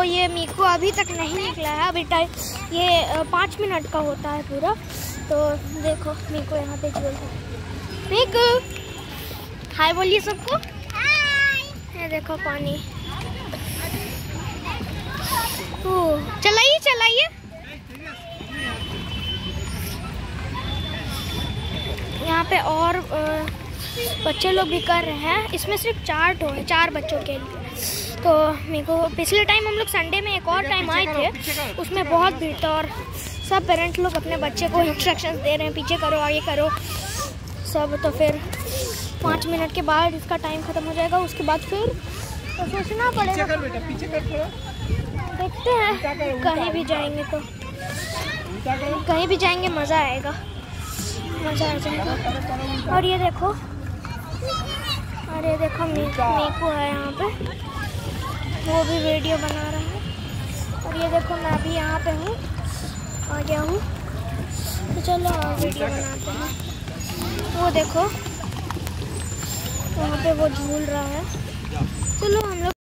तो ये मीकू अभी तक नहीं निकला है। अभी टाइम ये 5 मिनट का होता है पूरा। तो देखो मीकू यहाँ पे झूल रहा है। मीकू हाय बोलिए सबको। ये देखो पानी। चलाइए चलाइए। यहाँ पे और बच्चे लोग भी कर रहे हैं। इसमें सिर्फ 4 बच्चों के लिए। तो मेरे को पिछले टाइम हम लोग संडे में एक और टाइम आए थे, उसमें बहुत भीड़ था और सब पेरेंट्स लोग अपने बच्चे को इंस्ट्रक्शंस दे रहे हैं, पीछे करो आगे करो सब। तो फिर 5 मिनट के बाद इसका टाइम ख़त्म हो जाएगा। उसके बाद फिर तो सोचना पड़ेगा। देखते हैं कहीं भी जाएंगे तो कहीं भी जाएंगे मज़ा आएगा, मज़ा आ जाएगा। और ये देखो मीकू है यहाँ पे, वो भी वीडियो बना रहा है। और ये देखो मैं भी यहाँ पे हूँ, आ गया हूँ। तो चलो वीडियो बनाते हैं। वो देखो वहाँ पे वो झूल रहा है। चलो हम लोग